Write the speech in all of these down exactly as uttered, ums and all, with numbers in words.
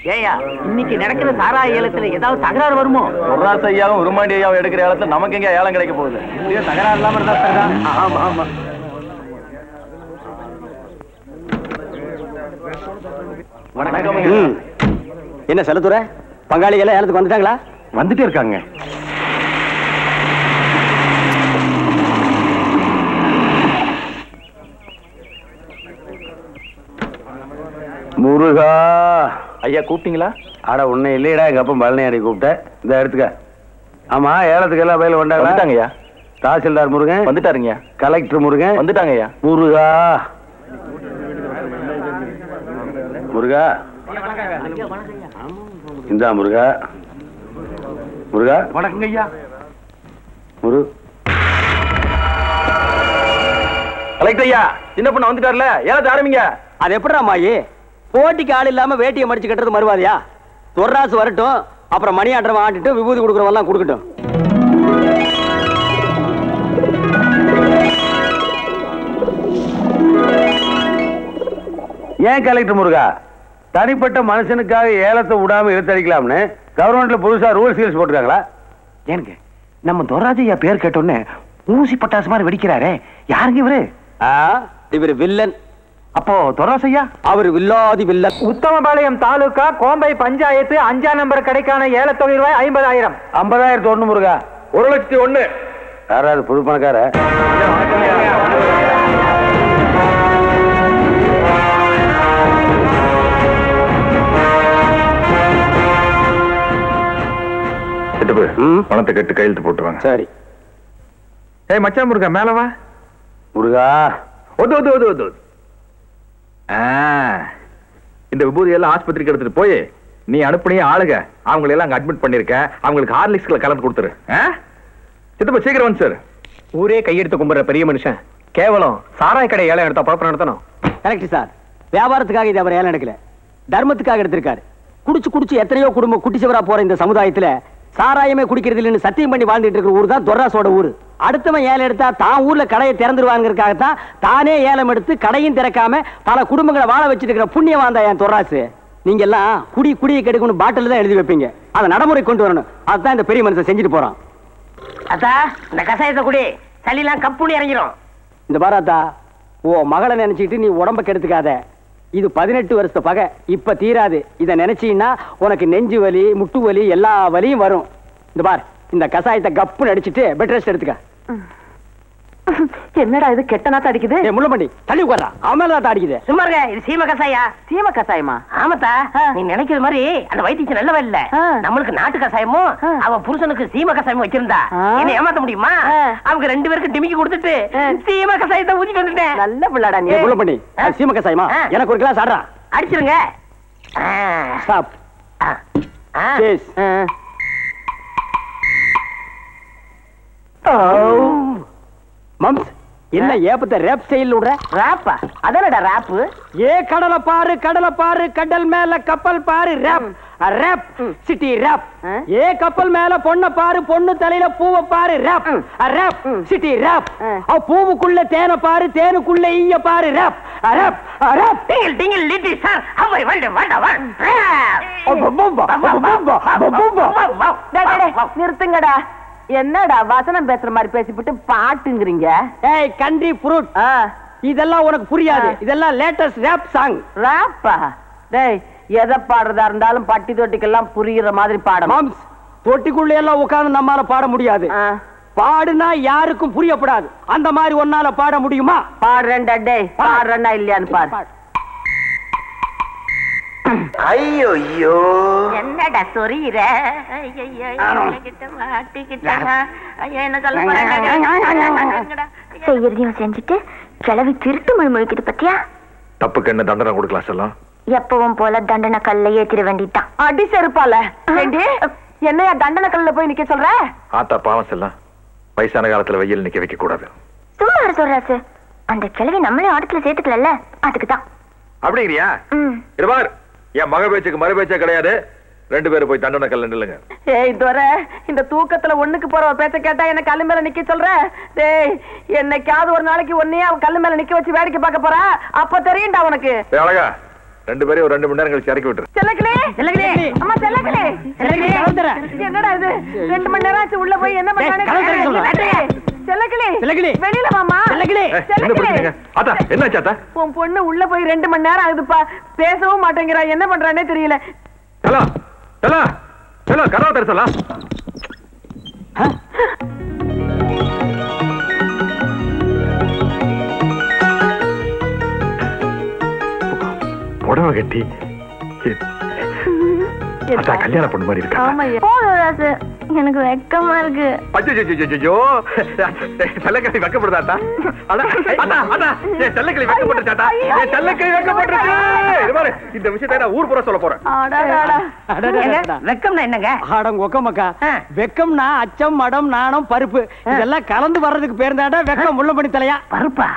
ஏயா இன்னைக்கு நடக்கிற சாராய ஏலத்துல ஏதாவது தகராறு வருமோ? பொருளாச ஐயாவும் உருமாண்டி ஐயாவும் எடுக்கிற ஏலத்துல நமக்கு எங்க ஏலம் கிடைக்க போகுது? தகராறு இல்லாம இருந்தா சரிதான். ஆமா ஆமா. வணக்கம். என்ன செல்லத்துறை, பங்காளிகள் ஏலத்துக்கு வந்துட்டாங்களா? வந்துட்டே இருக்காங்க. முருகா ஐயா கூப்பிட்டீங்களா? ஆட ஒண்ணு இல்லையடா, எங்க அப்பா பழனியாடி கூப்பிட்டேன். இந்த எடுத்துக்க. ஆமா, ஏலத்துக்கு எல்லாம் பயில வந்துட்டாங்கய்யா. தாசில்தார் முருகன் வந்துட்டாருங்க. கலெக்டர் முருகன் வந்துட்டாங்கய்யா. முருகா முருகா இந்தா முருகா. முருகா வணக்கங்க ஐயா. முரு கலெக்டர் ஐயா, சின்ன பொண்ணு வந்துட்டார்ல, ஏலத்தை ஆரம்பிங்க. அது எப்படிடா மாயி? போட்டிக்கு ஆள் இல்லாம வேட்டியை மடிச்சு கட்டுறது மறுவாதியா? தொர்ராசு வரட்டும், அப்புறம் மணி ஆட்டரம் ஆட்டிட்டு விபூதி கொடுக்குறவெல்லாம் கொடுக்கட்டும். ஏன் கலெக்டர் முருகா, தனிப்பட்ட மனுஷனுக்காக ஏலத்தை விடாம இழுத்தடிக்கலாம்னு கவர்மெண்ட்ல புதுசா ரூல்ஸ் கீல்ஸ் போட்டுருக்காங்களா? ஏனுங்க நம்ம துர்ராஜையா பேர் கேட்டோன்னே ஊசி பட்டாசு மாதிரி வெடிக்கிறாரே, யாருங்க இவரு? இவரு வில்லன். அப்போ துர்ராசையா அவரு வில்லாதி வில்லன். உத்தமபாளையம் தாலுகா கோம்பை பஞ்சாயத்து அஞ்சாம் நம்பர் கடைக்கான ஏலத்தொகை ரூபாய் ஐம்பதாயிரம். ஐம்பதாயிரத்து ஒண்ணு முருகா. ஒரு லட்சத்தி ஒண்ணு. யாராவது புது பணக்கார? பணத்தை கட்டு கையெழுத்து போட்டுருவாங்க. சரி. ஏய் மச்சான் முருகா, மேல வா. முருகா ஒது ஒது ஒது ஒது. இந்த விபூதி எல்லாம் ஆஸ்பத்திரிக்கு எடுத்துட்டு போய் நீ அனுப்புனிய ஆளுங்க அவங்களை எல்லாம் அங்க அட்மிட் பண்ணிருக்க, அவங்களுக்கு ஹார்லிக்ஸ்ல கலந்து கொடுத்துரு. சித்தப்பா சீக்கிரம் வந்து சார். ஊரே கையெடுத்து கும்பிடுற பெரிய மனுஷன் கேவலம் சாராய கடை ஏலம் எடுத்தா பழப்பம் நடத்தணும். Correct sir. வியாபாரத்துக்காக இது அவர் ஏலம் எடுக்கல, தர்மத்துக்காக எடுத்திருக்காரு. குடிச்சு குடிச்சு எத்தனையோ குடும்பம் குட்டி சிவரா போற இந்த சமுதாயத்துல சாராயமே குடிக்கிறது இல்லைன்னு சத்தியம் பண்ணி வாழ்ந்துட்டு இருக்கிற ஊர் தான் தொர்ராசோட ஊரு. அடுத்தவன் ஏலம் எடுத்தா தான் ஊர்ல கடையை திறந்துருவாங்கிறதுக்காகத்தான் தானே ஏலம் எடுத்து கடையும் திறக்காம பல குடும்பங்களை வாழ வச்சிட்டு இருக்கிற புண்ணியவான் தான் என் தொர்ராசு. நீங்க எல்லாம் குடி குடியை கெடுக்கணும் பாட்டில் தான் எழுதி வைப்பீங்க, அதை நடைமுறை கொண்டு வரணும். அதுதான் இந்த பெரிய மனுஷன் செஞ்சுட்டு போறான். அத்தா இந்த கசாயத்தை குடி, சளிலாம் கப்புன்னு இறங்கிரும். இந்த பாராத்தா, ஓ மகளை நினைச்சிட்டு நீ உடம்ப கெடுத்துக்காத. இது பதினெட்டு வருஷத்து பகை, இப்ப தீராது. இதை நினைச்சீங்கன்னா உனக்கு நெஞ்சு வலி முட்டு வலி எல்லா வலியும் வரும். இந்த பார், இந்த கசாயத்தை கப்புன்னு அடிச்சுட்டு பெட் ரெஸ்ட் எடுத்துக்க. என்னடா இது கெட்ட நாத்த அடிக்குது? முள்ளமண்டி தள்ளி உட்கார்றா, அவன் தான் அடிக்குது. சும்மா இருங்க, இது சீம கசாயா. சீம கசாயமா? ஆமாத்தா, நீ நினைக்கிற மாதிரி அந்த வைத்தியம் நல்லவ இல்ல. நம்மளுக்கு நாட்டு கசாயமும் அவ புருஷனுக்கு சீம கசாயமும் வச்சிருந்தா என்ன ஏமாத்த முடியுமா? அவங்க ரெண்டு பேருக்கு டிமிக்கி கொடுத்துட்டு சீம கசாயத்தை ஊத்திட்டு வந்துட்டேன். நல்ல பிள்ளாடா நீ. முள்ளமண்டி சீம கசாயமா? எனக்கு ஒரு கிளாஸ் ஆடுறா. அடிச்சிருங்க. ஸ்டாப். எஸ். மம்ஸ், என்ன ஏப்பத்தை ரேப் ஸ்டைல் விடுற? ராப்பா? அதனடா ராப்பு. ஏ கடலை பாரு கடலை பாரு, கடல் மேல கப்பல் பாரு, ரேப் ரேப் சிட்டி ரேப். ஏ கப்பல் மேல பொண்ண பாரு, பொண்ணு தலையில பூவை பாரு, ரேப் ரேப் சிட்டி ரேப். பூவுக்குள்ள தேனை பாரு, தேனுக்குள்ள ஈய பாரு, rap rap rap. Twinkle twinkle little star, how I wonder wonder wonder. நிறுத்துங்கடா. என்னடா வசனம் பேசுற மாதிரி பேசிவிட்டு பாட்டுங்கிறீங்க? ஏய் கண்ட்ரி ஃப்ரூட், இதெல்லாம் உனக்கு புரியாது. இதெல்லாம் லேட்டஸ்ட் ரேப் சாங். ராப்பா? டேய், எதை பாடுறதா இருந்தாலும் பட்டி தொட்டிக்கெல்லாம் புரியுற மாதிரி பாடணும். மாம்ஸ், தொட்டிக்குள்ள எல்லாம் உட்கார்ந்து நம்மால பாட முடியாது. பாடுனா யாருக்கும் புரியப்படாது. அந்த மாதிரி ஒன்னால பாட முடியுமா? பாடுறேன்டா. டேய், பாடுறேன்னா இல்லையான்னு பாரு. ஐயோ ஐயோ, என்னடா சொரியிற? செய்யறதையும் செஞ்சுட்டு கிளவி திருட்டு மொழி முழிக்குது பத்தியா? தப்புக்கு என்ன தண்டனை கொடுக்கலாம் சொல்லும்? எப்பவும் போல தண்டனை கல்ல ஏத்திட வேண்டியதான். அடி செருப்பால. என்னையா தண்டனை கல்ல போய் நிக்க சொல்ற? ஆத்தா பாவம் செல்லம், வயசான காலத்துல வெயில் நிக்க வைக்க கூடாது. சும்மா சொல்றாசு, அந்த கிளவி நம்மளே ஆட்டத்துல சேர்த்துக்கல, அதுக்குதான். அப்படிங்கிறியா? இருபார், என் மக பேச்சுக்கு மறு பேச்சே கிடையாது. ரெண்டு பேரும் போய் தண்டனை கல்ல நில்லுங்க. ஏய் துரை, இந்த தூக்கத்துல ஒண்ணுக்கு போற பேச்ச கேட்டா என்ன கல்லு மேல நிக்க சொல்ற? டேய், என்னைக்காவது ஒரு நாளைக்கு ஒன்னையே அவன் கல்லு மேல நிக்க வச்சு வேடிக்கை பார்க்க போறா, அப்ப தெரியும்டா உனக்கு. அழகா, ரெண்டு பேரும் ஒரு ரெண்டு மணி நேரம் கழிச்சு இறக்கி விட்டுரு. செல்லக்கிளே செல்லக்கிளே அம்மா செல்லக்கிளே செல்லக்கிளே என்னடா இது ரெண்டு மணி நேரம் ஆச்சு உள்ள போய் என்ன பண்ணானே செல்லக்கிளே செல்லக்கிளே வெளியில வாமா செல்லக்கிளே செல்லக்கிளே அத்தா என்ன ஆச்சு அத்தா? உன் பொண்ணு உள்ள போய் ரெண்டு மணி நேரம் ஆகுதுப்பா பேசவும் மாட்டேங்கிறா என்ன பண்றானே தெரியல. செல்லா செல்லா செல்லா கதவை தர செல்லா. புடவை கட்டி கல்யாண பொண்ணு மாதிரி இருக்கா? எனக்கு வெக்கமா இருக்கு. செல்லக்கிளி வெக்கப்படுதாட்டா? செல்லக்கிளி வெக்கப்பட்டுச்சாட்டா? செல்லக்கிளி வெக்கப்பட்டுருச்சு. இந்த விஷயத்தை நான் ஊர் புற சொல்ல போறேன். வெக்கம்னா என்னங்க? ஒக்கமக்கா வெக்கம்னா அச்சம் மடம் நாணம் பருப்பு இதெல்லாம் கலந்து வர்றதுக்கு பேர் தாண்டா வெக்கம். முள்ள பண்ணி தலையா பருப்பா?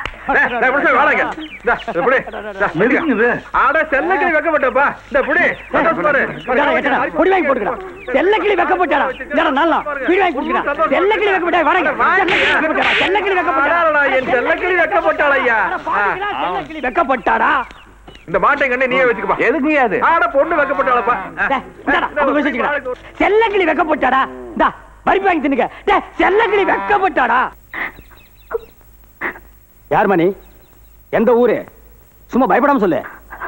செல்லக்கிளி வெக்கப்பட்டப்பா. இந்த புடி பொடி வாங்கி போட்டுக்கலாம். செல்லக்கிளி வெக்கப்பட்டாடா. நல்லா வீடு வாங்கி கொடுத்துடா. செல்லக்கிளி வெக்கப்பட்டா வரங்க. செல்லக்கிளி வெக்கப்பட்டாடா. என் செல்லக்கிளி வெக்கப்பட்டாளா ஐயா? செல்லக்கிளி வெக்கப்பட்டாடா. இந்த மாட்டை கண்ணே நீயே வச்சுக்கப்பா. எதுக்கு அது? ஆட பொண்ணு வெக்கப்பட்டாளப்பா. செல்லக்கிளி வெக்கப்பட்டாடா. இந்தா பருப்பு வாங்கி தின்னுங்க. செல்லக்கிளி வெக்கப்பட்டாடா. யார் மணி? எந்த ஊரு? சும்மா பயப்படாம சொல்லு.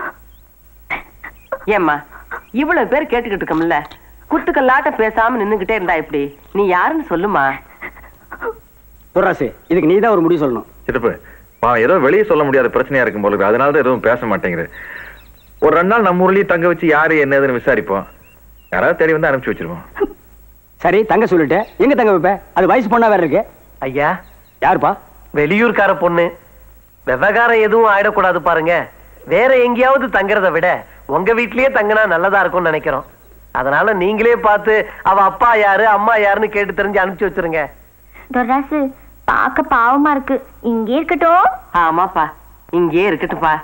ஏம்மா இவ்வளவு பேர் கேட்டுக்கிட்டு இருக்கோம்ல, குத்துக்கல்லாட்ட பேசாம நின்னுகிட்டே இருந்தா எப்படி? நீ யாருன்னு சொல்லுமா. துர்ராசு இதுக்கு நீதான் ஒரு முடிவு சொல்லணும். சித்தப்பு ஏதோ வெளியே சொல்ல முடியாத பிரச்சனையா இருக்கும் போல அதனாலதான் எதுவும் பேச மாட்டேங்குது. ஒரு ரெண்டு நாள் நம்ம ஊர்லயே தங்க வச்சு யாரு என்னதுன்னு விசாரிப்போம். யாராவது தேடி வந்து அனுப்பிச்சு வச்சிருவோம். சரி தங்க சொல்லிட்டு எங்க தங்க வைப்ப? அது வயசு பொண்ணா வேற இருக்கு. ஐயா யாருப்பா? வெளியூர்கார பொண்ணு. விவகாரம் எதுவும் ஆயிடக்கூடாது பாருங்க. வேற எங்கேயாவது தங்குறத விட உங்க வீட்லயே தங்கினா நல்லதா இருக்கும்னு நினைக்கிறோம். அதனால நீங்களே பார்த்து அவ அப்பா யாரு அம்மா யாருன்னு கேட்டு தெரிஞ்சு அனுப்பிச்சு வச்சிருங்க. துர்ராசு பாக்க பாவமா இருக்கு. இங்கே இருக்கட்டும். ஆமாப்பா இங்கே இருக்கட்டும்பா.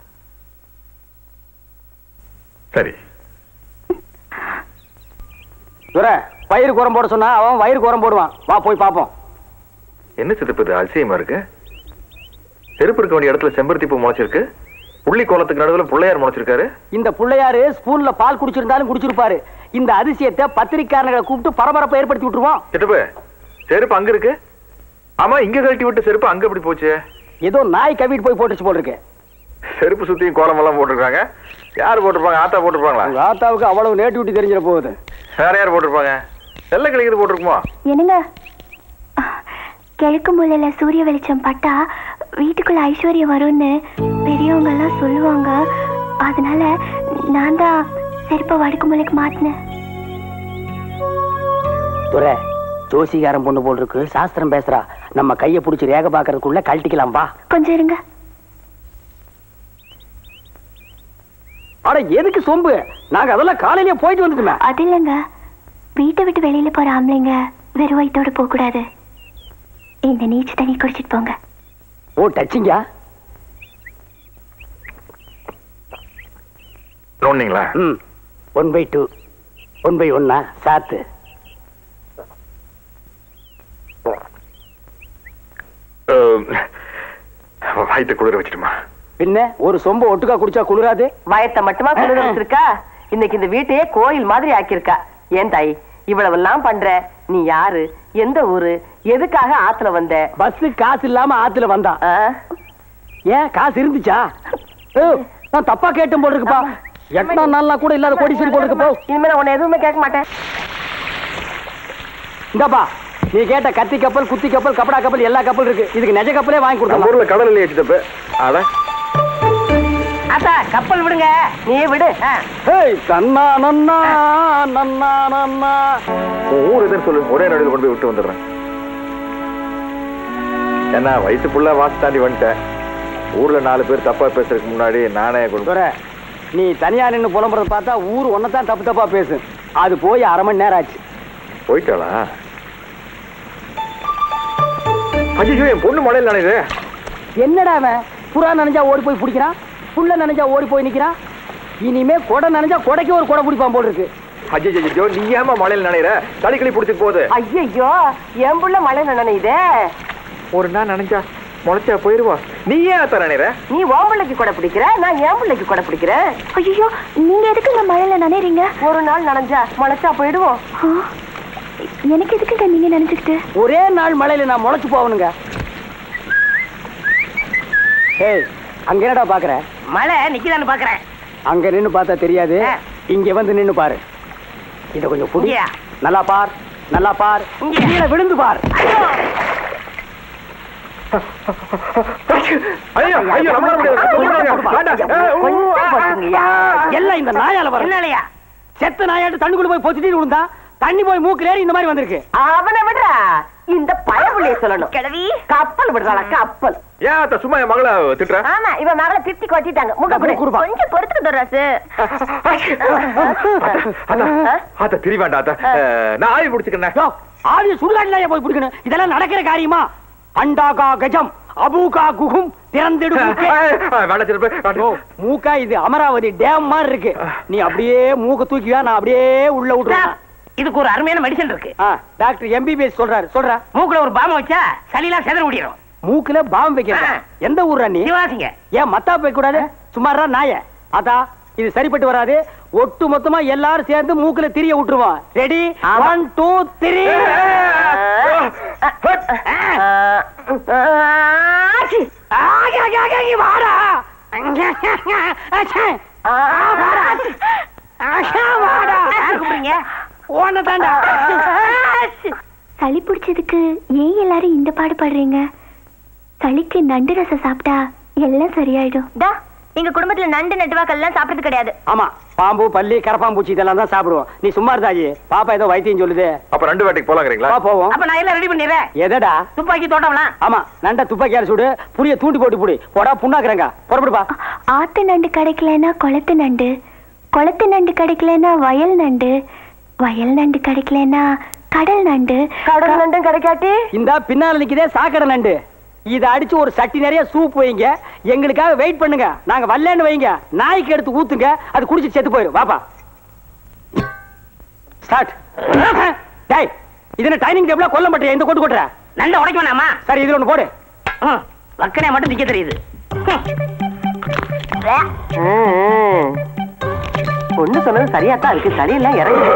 சரி துரை பயிர் குரம் போட சொன்னா அவன் வயிறு குரம் போடுவான். வா போய் பாப்போம். என்ன சித்தப்பு இது அதிசயமா இருக்கு? செருப்பு இருக்க வேண்டிய இடத்துல செம்பருத்தி பூ முளைச்சிருக்கு. புள்ளி கோலத்துக்கு நடுவில் பிள்ளையார் முளைச்சிருக்காரு. இந்த பிள்ளையாரு ஸ்பூன்ல பால் குடிச்சிருந்தாலும் குடிச்சிருப்பாரு. இந்த அதிசயத்தை பத்திரிக்கையாளர்களை கூப்பிட்டு பரபரப்பை ஏற்படுத்தி விட்டுருவோம். சித்தப்பு செருப்பு அங்க இருக்கு. ஆமா இங்க கழட்டி விட்டு செருப்பு அங்க எப்படி போச்சு? ஏதோ நாய் கவிட்டு போய் போட்டுச்சு போல் இருக்கு. செருப்பு சுத்தியும் கோலம் எல்லாம் போட்டிருக்காங்க. யாரு போட்டிருப்பாங்க? ஆத்தா போட்டிருப்பாங்களா? ஆத்தாவுக்கு அவ்வளவு நேட்டிவிட்டி தெரிஞ்சிட போகுது. வேற யார் போட்டிருப்பாங்க? வெள்ளை கிளிக்கிறது போட்டிருக்குமா? என்னங்க கிழக்கு மூலையில சூரிய வெளிச்சம் பட்டா வீட்டுக்குள்ள ஐஸ்வர்யம் வரும்னு பெரியவங்க எல்லாம் சொல்லுவாங்க. அதனால நான் தான் செருப்ப வடக்கு மூலைக்கு மாத்தினேன். துரை ஜோசிகாரம் பொண்ணு போல் இருக்கு. சாஸ்திரம் பேசுறா. நம்ம கைய புடிச்சு ரேக பாக்குறதுக்குள்ள கழட்டிக்கலாம். பா கொஞ்சம் இருங்க. அட எதுக்கு சொம்பு? நாங்க அதெல்லாம் காலையிலேயே போயிட்டு வந்துட்டுமே. அது இல்லைங்க, வீட்டை விட்டு வெளியில போற ஆம்பளைங்க வெறும் வயிற்றோட போக கூடாது. இந்த நீச்சு தண்ணி குடிச்சிட்டு போங்க. ஓ டச்சிங்கா? நோண்டிங்களா? ம் one by two one by ஒன்னா சாத்து. வயிற்று குளிர வச்சிட்டுமா? பின்ன ஒரு சொம்ப ஒட்டுக்கா குடிச்சா குளிராது? வயத்தை மட்டுமா குளிர வச்சிருக்கா? இன்னைக்கு இந்த வீட்டையே கோயில் மாதிரி ஆக்கியிருக்கா. ஏன் தாய் இவ்வளவு எல்லாம் பண்ற? நீ யாரு? எந்த ஊரு? எதுக்காக ஆத்துல வந்த? பஸ் காசு இல்லாம ஆத்துல வந்தா. ஏன் காசு இருந்துச்சா? நான் தப்பா கேட்டும் போல இருக்குப்பா. எட்டா நாள்னா கூட இல்லாத கோடீஸ்வரி போல இருக்கு. போ இனிமே உன்னை எதுவுமே கேட்க மாட்டேன். இந்தப்பா நீ கேட்ட கத்தி கப்பல் குத்தி கப்பல் கப்படா கப்பல் எல்லா கப்பல் இருக்கு. இதுக்கு நெஜ கப்பலே வாங்கி கொடுத்தா. ஊர்ல கடல் இல்லையே சித்தப்பு. அட அத்தா கப்பல் விடுங்க, நீ விடு. ஏய் கண்ணா நன்னா நன்னா நன்னா. ஊர் எதுன்னு சொல்லு, ஒரே நடுவில் கொண்டு போய் விட்டு வந்துடுறேன். என்ன வயசு புள்ள வாசு தாண்டி வந்துட்டேன். ஊர்ல நாலு பேர் தப்பா பேசுறதுக்கு முன்னாடி நானே கொண்டு. நீ தனியா நின்று புலம்புறத பார்த்தா ஊர் ஒன்னதான் தப்பு தப்பா பேசு. அது போய் அரை மணி நேரம் ஆச்சு. போயிட்டாளா? ஐயோ என் பொண்ணு மழையில் நினைது. என்னடா அவன் புறா நினைஞ்சா ஓடி போய் பிடிக்கிறான், புள்ள நினைஞ்சா ஓடி போய் நிக்கிறான். இனிமே கொடை நினைஞ்சா கொடைக்கு ஒரு கொடை பிடிப்பான் போல் இருக்கு. ஐயோ நீ ஏமா மழையில் நினைற? தடிக்களி பிடிச்சிட்டு போகுது. ஐயோ என் புள்ள மழை நினைதே. ஒரு நாள் நினைஞ்சா முளைச்சா போயிருவா. நீ ஏன் தரணிற? நீ உன் பிள்ளைக்கு கொடை பிடிக்கிற, நான் என் பிள்ளைக்கு கொடை பிடிக்கிறேன். ஐயோ, நீங்க எதுக்குங்க மழையில நனைறீங்க? ஒரு நாள் நனைஞ்சா முளைச்சா போயிடுவோம். எனக்கு எதுக்குங்க நீங்க நினைச்சுக்கிட்டு? ஒரே நாள் மழையில நான் முளைச்சு போகணுங்க. ஏய், அங்க என்னடா பாக்குற? மழை நிக்குதான்னு பாக்குறேன். அங்க நின்னு பார்த்தா தெரியாது, இங்க வந்து நின்னு பாரு. இத கொஞ்சம் புடி. நல்லா பார், நல்லா பார். கீழே விழுந்து பார். எல்லாம் இந்த நாயால வர. செத்த நாயாட்டு தண்ணிக்குள்ள போய் பொத்திட்டு விழுந்தா தண்ணி போய் மூக்குல ஏறி இந்த மாதிரி வந்திருக்கு. அவனை விடுறா, இந்த பயவுள்ளைய சொல்லணும். கிழவி கப்பல் விடுறாளா, கப்பல். ஏன் அத்த சும்மா என் மகளை திட்டுற? ஆமா, இவன் மகளை திட்டி கொட்டிட்டாங்க. முக கொஞ்சம் பொறுத்துக்கு தர்றாசு. அத்த திரி வேண்டாம் அத்த, நான் ஆவி பிடிச்சுக்கிறேன். ஆவிய சுடுகாட்டில போய் பிடிக்கணும். இதெல்லாம் நடக்கிற காரியமா? அண்டாகா கஜம் அபூகா குகும் திறந்திடும். மூக்கா இது அமராவதி டேம் மாதிரி இருக்கு. நீ அப்படியே மூக்க தூக்கியா, நான் அப்படியே உள்ள விட்டுறேன். இதுக்கு ஒரு அருமையான மெடிசன் இருக்கு. டாக்டர் எம்பிபிஎஸ் சொல்றாரு. சொல்ற மூக்குல ஒரு பாம்பு வச்சா சளிலாம் செதற முடியும். மூக்குல பாம்பு வைக்கிறேன். எந்த ஊர்ரா நீ? சிவாசிங்க. ஏன் மத்தா போய் கூடாது? சும்மாரா நாய. அதா இது சரிப்பட்டு வராது. ஒட்டு மொத்தமா எல்லாரும் சேர்ந்து மூக்குல திரிய விட்டுருவோம். ரெடி? One two three. வாடா சளி பிடிச்சதுக்கு ஏன் எல்லாரும் இந்த பாடுபடுறீங்க? சளிக்கு நண்டு ரசம் சாப்பிட்டா எல்லாம் சரியாயிடும். எங்க குடும்பத்துல நண்டு நட்டுவாக்கள் எல்லாம் சாப்பிடுறது கிடையாது. ஆமா, பாம்பு பல்லி கரப்பாம்பூச்சி இதெல்லாம் தான் சாப்பிடுவோம். நீ சும்மா இருந்தாயி. பாப்பா ஏதோ வைத்தியம் சொல்லுது. அப்ப ரெண்டு வேட்டைக்கு போலாங்கிறீங்களா? போவோம். அப்ப நான் எல்லாம் ரெடி பண்ணிடுறேன். எதடா? துப்பாக்கி தோட்டம்லாம். ஆமா, நண்ட துப்பாக்கியால சுடு, புளிய தூண்டி போட்டு புடி. போடா புண்ணாக்குறங்க. புறப்படுப்பா. ஆத்து நண்டு கிடைக்கலன்னா குளத்து நண்டு, குளத்து நண்டு கிடைக்கலன்னா வயல் நண்டு, வயல் நண்டு கிடைக்கலன்னா கடல் நண்டு, கடல் நண்டும் கிடைக்காட்டி இந்த பின்னால நிக்குதே சாக்கடை நண்டு. இதை அடிச்சு ஒரு சட்டி நிறைய சூப் வைங்க. எங்களுக்காக வெயிட் பண்ணுங்க. நாங்க வரலன்னு வைங்க, நாய்க்கு எடுத்து ஊத்துங்க. அது குடிச்சு செத்து போயிடும். வாப்பா ஸ்டார்ட். டேய், இது டைனிங் டேபிள கொல்ல மாட்டேன். இந்த கொட்டு கொட்டுற நண்டை உடைக்க வேணாமா? சரி, இதுல ஒண்ணு போடு. வக்கனே மட்டும் நிக்க தெரியுது. ஒண்ணு சொன்னது சரியாத்தான் இருக்கு. சரியெல்லாம் இறங்கு.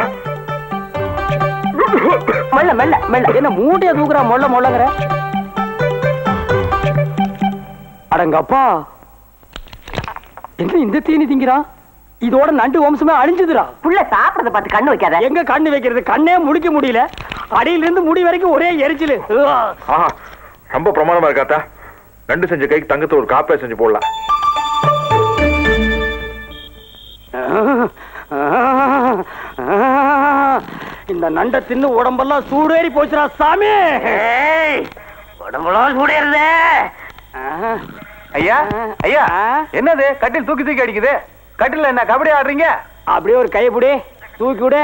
மெல்ல மெல்ல மெல்ல. என்ன மூட்டையை தூக்குறா மொள்ள மொள்ளங்கிற? அடங்கப்பா, என்ன இந்த தீனி திங்கிறான்? இதோட நண்டு வம்சமே அழிஞ்சுதுடா. புள்ள சாப்பிடறத பார்த்து கண்ணு வைக்காத. எங்க கண்ணு வைக்கிறது? கண்ணே முடிக்க முடியல. அடியில இருந்து முடி வரைக்கும் ஒரே எரிச்சலு. ரொம்ப பிரமாதமா இருக்காத்தா. நண்டு செஞ்ச கைக்கு தங்கத்தை ஒரு காப்பே செஞ்சு போடலாம். இந்த நண்டை தின்னு உடம்பெல்லாம் சூடேறி போச்சுடா சாமி. உடம்புலாம் சூடேறுது. ஐயா ஐயா, என்னது கட்டில் தூக்கி தூக்கி அடிக்குது? கட்டில என்ன கபடி ஆடுறீங்க? அப்படியே ஒரு கைப்பிடி தூக்கி விடு.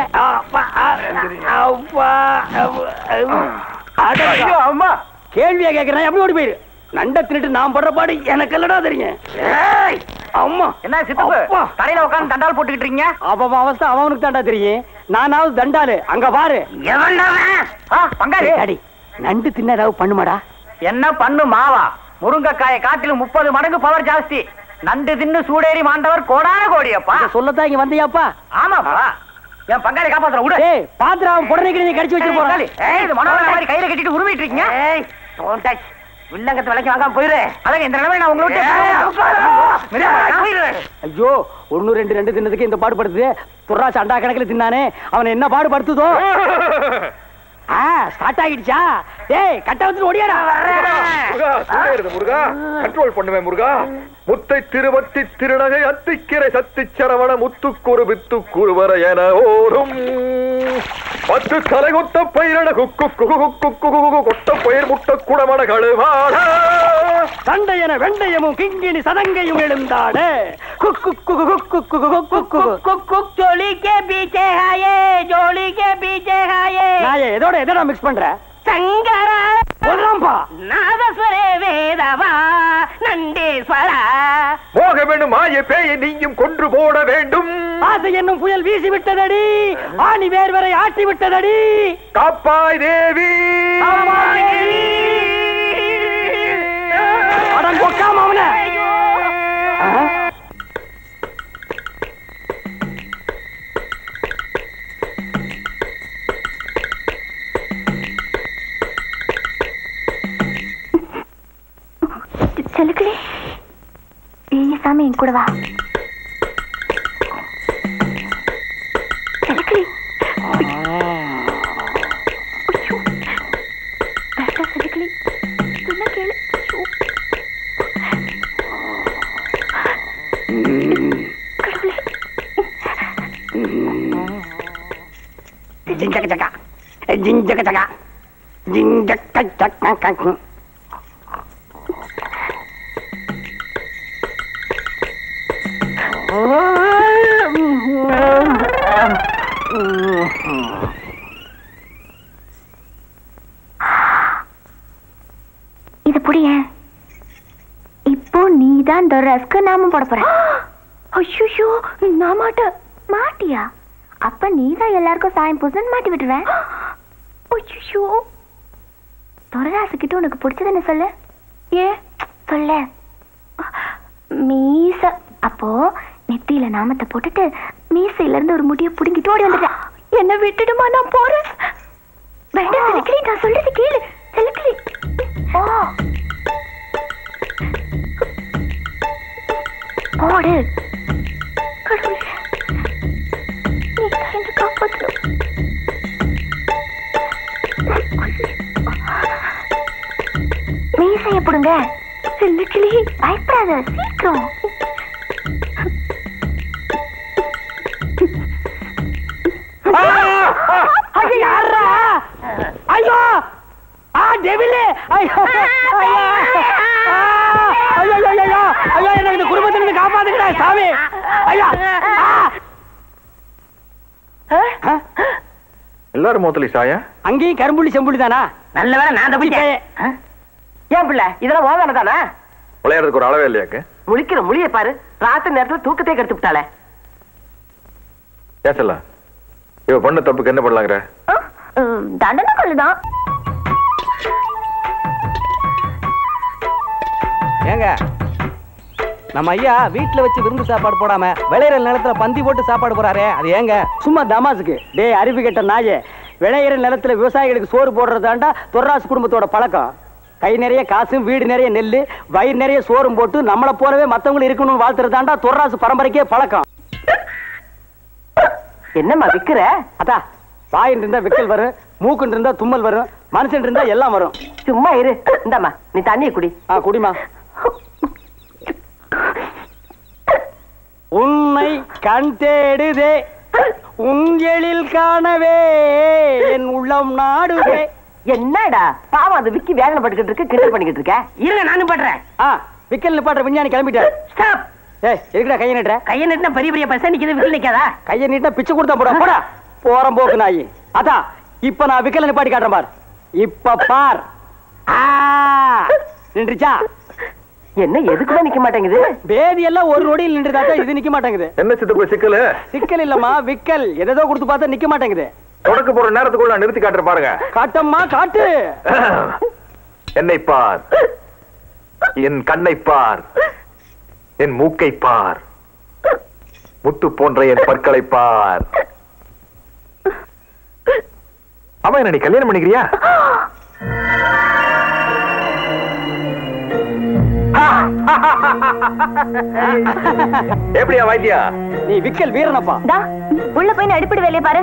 அம்மா, கேள்வியா கேக்குறேன். எப்படி ஓடி போயிரு? நண்டை தின்னுட்டு நான் படுற பாடு எனக்கு இல்லடா தெரியும். அம்மா, என்ன சித்தப்பு தரையில உட்கார்ந்து தண்டால் போட்டுக்கிட்டு இருக்கீங்க? அவன் அவஸ்தை அவனுக்கு தாண்டா தெரியும். நானாவது தண்டாலு. அங்க பாரு. பங்காளி அடி, நண்டு தின்ன ஏதாவது பண்ணுமாடா? என்ன பண்ணு மாவா? முருங்கைக்காயை காட்டிலும் முப்பது மடங்கு பவர் ஜாஸ்தி. நண்டு தின்னு சூடேறி மாண்டவர் கோடான கோடியப்பா. சொல்லத்தான் இங்க வந்தியாப்பா? ஆமாப்பா. என் பங்காளி காப்பாத்துற விடு. ஏய், பாத்திரம் புடனை கிடந்து கடிச்சு வச்சிட்டு போறாங்க. ஏய், இது மனோகர மாதிரி கையில கட்டிட்டு உருவிட்டு இருக்கீங்க. ஏய், டோன்ட் டச். வில்லங்கத்து விலைக்கு வாங்காம போயிரு. அதான் இந்த நிலைமை நான் உங்களை விட்டு. ஐயோ, ஒன்னு ரெண்டு ரெண்டு தின்னதுக்கு இந்த பாடுபடுத்துது. துர்ராசு அண்டா கணக்கில் தின்னானே, அவனை என்ன பாடுபடுத்துதோ? ஸ்டார்ட் ஆகிடுச்சா? டேய், கட்ட வச்சு ஓடியாடா. முருகா, கண்ட்ரோல் பண்ணுவேன் முருகா. முத்தை திருவத்தி திருநகை அத்திக்கிரை சத்தி சரவண முத்துக்குறு வித்துக்குறு வர என ஓரும் பத்து தலை கொத்த பயிரட குக்கு குகு கொட்ட பயிர் முட்ட குடமட கழுவாட சண்டையன வெண்டையமும் கிங்கினி சதங்கையும் எழுந்தாடு. குக்கு குகு குக்கு குகு குக்கு குக்கு ஜோலி கே பீச்சே ஹாயே, ஜோலி கே பீச்சே ஹாயே. நான் எதோட எதோட மிக்ஸ் பண்ற? சங்கரா போடுறாம்பா. நாதஸ்வரே வேதவா நண்டேஸ்வரா. போக வேண்டும் மாய பேயை நீயும் கொன்று போட வேண்டும். ஆசை என்னும் புயல் வீசி விட்டதடி, ஆணி வேர் வரை ஆட்டி விட்டதடி. காப்பாய் தேவி. மக்காம அவனை. செலுக்களே, சாமி என் கூட வா. செலுக்களே, செலுக்களே சொன்ன கேளு. ஜிஞ்சக ஜகா ஜிஞ்சக ஜகா ஜிஞ்சக ஜகா. இது புரிய. இப்போ நீதான் ரஸ்க்கு நாமம் போட போற. ஐயோ, நான் மாட்ட. மாட்டியா? அப்ப நீதான் எல்லாருக்கும் சாயம் பூசன் மாட்டி விட்டுருவேன். ஐயோ, துரராசு கிட்ட உனக்கு பிடிச்சதுன்னு சொல்லு. ஏ சொல்ல. மீச. அப்போ நெத்தியில நாமத்தை போட்டுட்டு மீசையில இருந்து ஒரு முடிய புடுங்கிட்டு ஓடி வந்துட்டேன். என்ன விட்டுடுமா, நான் போறேன். வேண்டாம் செலுக்களி, நான் சொல்றது கேளு. செலுக்களி, ஓ போடு. கடவுளே, நீ தான் என்ன காப்பாற்றணும். மீசைய புடுங்க. செலுக்களி, பயப்படாத, சீக்கிரம். ஐயோ, ஆ டெவிலே, ஐயோ ஐயோ ஐயோ ஐயோ ஐயோ, என்ன இந்த குடும்பத்திலிருந்து காப்பாத்துக்கடா சாமி. ஐயா, எல்லாரும் மோத்தலி சாயா. அங்கேயும் கரும்புள்ளி செம்புள்ளி தானா? நல்ல வேலை நான் தப்பிச்சேன். ஏன் பிள்ளை, இதெல்லாம் ஓதான தானே? விளையாடுறதுக்கு ஒரு அளவே இல்லையாக்கு? முழிக்கிற முழிய பாரு, ராத்திரி நேரத்துல தூக்கத்தையே கெடுத்து விட்டாளே. ஏசல்ல, இவ பண்ண தப்புக்கு என்ன பண்ணலாங்கிற? தண்டனை கொள்ளுதான். ஏங்க, நம்ம ஐயா வீட்டுல வச்சு விருந்து சாப்பாடு போடாம விளையிற நிலத்துல பந்தி போட்டு சாப்பாடு போறாரே, அது ஏங்க? சும்மா தமாசுக்கு. டே அறிவு கெட்ட நாயே, விளையிற நிலத்துல விவசாயிகளுக்கு சோறு போடுறதாண்டா துர்ராசு குடும்பத்தோட பழக்கம். கை நிறைய காசும் வீடு நிறைய நெல்லு வயிறு நிறைய சோறும் போட்டு நம்மளை போலவே மத்தவங்களும் இருக்கணும்னு வாழ்த்துறதாண்டா துர்ராசு பரம்பரைக்கே பழக்கம். என்னம்மா விக்கிற? அதா, வாயின் இருந்தா விக்கல் வரும், மூக்குன்னு இருந்தா தும்மல் வரும், மனுஷன் இருந்தா எல்லாம் வரும். சும்மா இரு. இந்தாம்மா, நீ தண்ணியை குடி. ஆ குடிமா. உன்னை கண் தேடுதே உங்களில் காணவே என் உள்ளம் நாடுவே. என்னடா பாவம், அது விக்கி வேதனைப்பட்டுக்கிட்டு இருக்கு, கிண்டல் பண்ணிக்கிட்டு இருக்க. இருங்க, நானும் பண்றேன். ஆ, விக்கல் நிப்பாட்டுற விஞ்ஞானி கிளம்பிட்டாரு. ஸ்டாப். ஏய், எதுக்குடா கையை நீட்டுற? கையை நீட்டினா பெரிய பெரிய பசங்க நிக்குது, விக்கல் நிக்காதா? கையை நீட்டா பிச்சை கொடுத்தா போடா போடா. போறம் போக்கு நாயி. அதா, இப்ப நான் விக்கல நிப்பாட்டி காட்டுறேன் பார். இப்ப பார். நின்றுச்சா? என்ன எதுக்குதான் நிக்க மாட்டேங்குது? பேதி எல்லாம் ஒரு நொடியில் நின்றுதாத்தா, இது நிக்க மாட்டேங்குது. என்ன சித்தப்பு சிக்கல்? சிக்கல் இல்லம்மா, விக்கல். எதோ கொடுத்து பார்த்தா நிக்க மாட்டேங்குது. தொடக்க போற நேரத்துக்குள்ள நிறுத்தி காட்டுற பாருங்க. காட்டம்மா காட்டு. என்னை பார், என் கண்ணை பார், என் மூக்கை பார், முத்து போன்ற என் பற்களை பார். அவன் என்ன நீ கல்யாணம் பண்ணிக்கிறியா? எப்படியா வைத்தியா? நீ விக்கல் வீரனப்பா. உள்ள போய் அடிப்படை வேலையை பாரு.